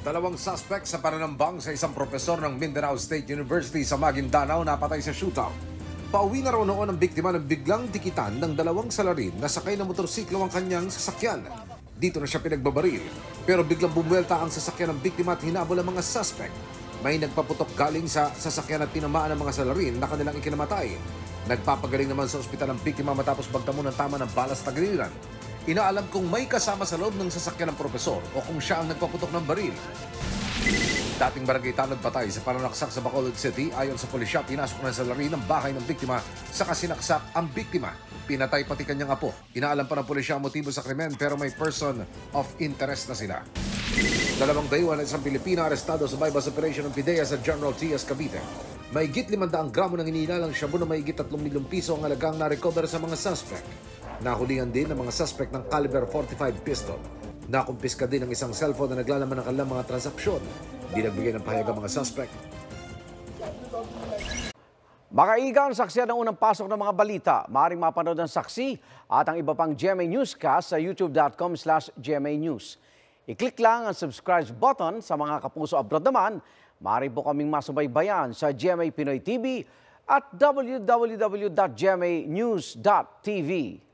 Dalawang suspek sa pananambang sa isang propesor ng Mindanao State University sa Maguindanao napatay sa shootout. Pauwi na raw noon ang biktima ng biglang dikitan ng dalawang salarin na sakay ng motorsiklo ang kanyang sasakyan. Dito na siya pinagbabaril, pero biglang bumuelta ang sasakyan ng biktima at hinabol ang mga suspek. May nagpaputok galing sa sasakyan at tinamaan ang mga salarin na kanilang ikinamatay. Nagpapagaling naman sa ospital ang biktima matapos magtamo ng tama ng balas sa tagiliran. Inaalam kung may kasama sa loob ng sasakyan ng propesor o kung siya ang nagpaputok ng baril. Dating barangay tanod patay sa pananaksak sa Bacolod City, ayon sa pulisya, pinasok na sa salarin ng bahay ng biktima sa kasinaksak ang biktima. Pinatay pati kanyang apo. Inaalam pa ng pulisya ang motibo sa krimen pero may person of interest na sila. Dalawang dayuhan at isang Pilipina arestado sa bypass operation ng PIDEA sa General Trias, Cavite. Mahigit 500 gramo ng inilalang shabu na mahigit 3 milyong piso ang halagang na-recover sa mga suspect. Nahulihan din ng mga suspect ng caliber 45 pistol. Nakumpiska din ang isang cellphone na naglalaman ng kanilang mga transaksyon. Di nagbigay ng pahayag ang mga suspect. Makaigang saksiyan ng unang pasok ng mga balita. Maaaring mapanood ang Saksi at ang iba pang GMA Newscast sa youtube.com/GMA News. I-click lang ang subscribe button. Sa mga kapuso abroad naman, maaari po kaming masubaybayan sa GMA Pinoy TV at www.gmanews.tv.